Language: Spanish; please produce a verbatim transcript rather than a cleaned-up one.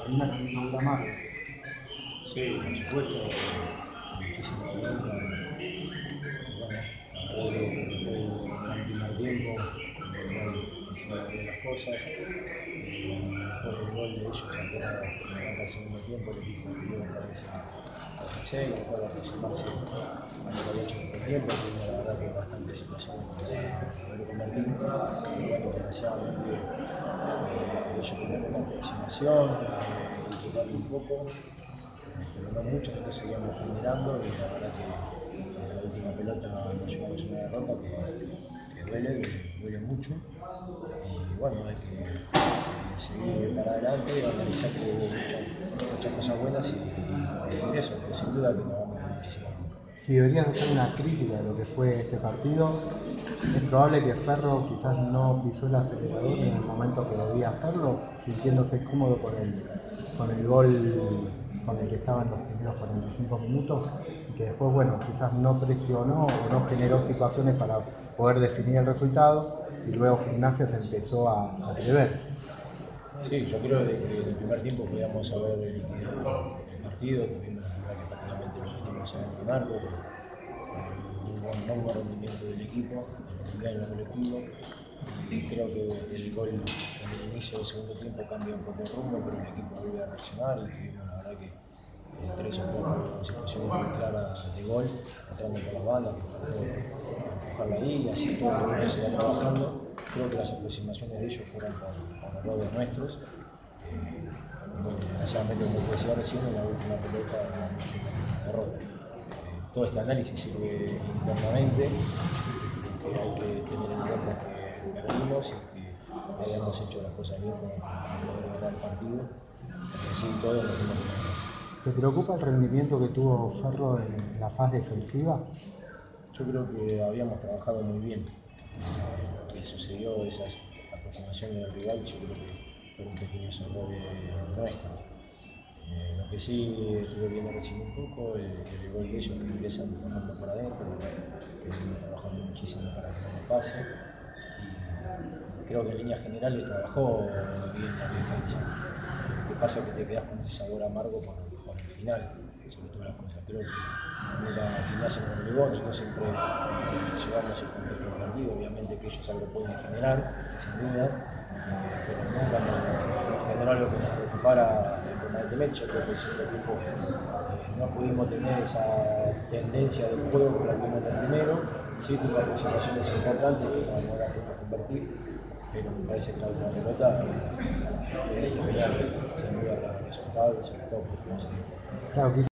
con una camisa de Marco. Sí, por supuesto, muchísimo bronca. Bueno, la verdad que después de un primer tiempo, no hicieron bien las cosas. Y después del gol de ellos, apenas arranca el segundo tiempo, el equipo volvió otra vez a dieciséis, a tratar de aproximarse a lo que había hecho en el tiempo, tuvimos la verdad que bastante situaciones para poder convertir. Y bueno, desgraciadamente eh, ellos tenían una aproximación, eh, y quitarle un poco, pero no mucho, nosotros seguíamos generando y la verdad que en la última pelota nos llevamos una derrota que, que duele, que duele mucho. Y bueno, hay que eh, seguir para adelante y analizar que hubo muchas, muchas cosas buenas y, y decir eso, pero sin duda que nos vamos muchísimo. Si deberías hacer una crítica de lo que fue este partido, es probable que Ferro quizás no pisó el acelerador en el momento que debía hacerlo, sintiéndose cómodo con el, con el gol con el que estaba en los primeros cuarenta y cinco minutos y que después, bueno, quizás no presionó o no generó situaciones para poder definir el resultado y luego Gimnasia se empezó a atrever. Sí, yo creo que en el primer tiempo podíamos haber liquidado el partido, tuvimos la verdad que prácticamente lo metimos en el marco, un buen, muy buen rendimiento del equipo, en el colectivo, y creo que el gol en el inicio del segundo tiempo cambia un poco el rumbo, pero el equipo vuelve a reaccionar y tuvimos la verdad que eh, tres o cuatro situaciones muy claras de gol, entrando por las bandas, que faltó empujarla ahí y así todo el equipo se va trabajando. Creo que las aproximaciones de ellos fueron por, por errores nuestros. Eh, bueno, desgraciadamente, como te decía recién, en la última pelota nos fue una derrota. Eh, todo este análisis sirve internamente, que hay que tener en cuenta que perdimos y que habíamos hecho las cosas bien como para poder ganar el partido. Y así todo nos fuimos con la derrota. ¿Te preocupa el rendimiento que tuvo Ferro en la fase defensiva? Yo creo que habíamos trabajado muy bien. Lo que sucedió, esas aproximaciones del rival, yo creo que fueron pequeños errores nuestros. Eh, lo que sí estuve viendo recién un poco, el, el gol de ellos que empiezan tocando por adentro, que venimos trabajando muchísimo para que no nos pase. Y creo que en líneas generales trabajó bien la defensa. Lo que pasa es que te quedas con ese sabor amargo por, por el final, sobre todas las cosas. Creo que la Gimnasia nos obligó, nosotros siempre eh, llevamos el contexto del partido, obviamente que ellos algo pueden generar, sin duda, eh, pero nunca nos, nos generó algo que nos preocupara permanentemente. Yo creo que el segundo tiempo eh, no pudimos tener esa tendencia del juego que la tuvimos en el primero, sí tuvo aproximaciones importantes que no, no las pudimos convertir, pero me parece que la última pelota es determinante, sin duda, para el resultado y sobre todo porque no se dio. Claro,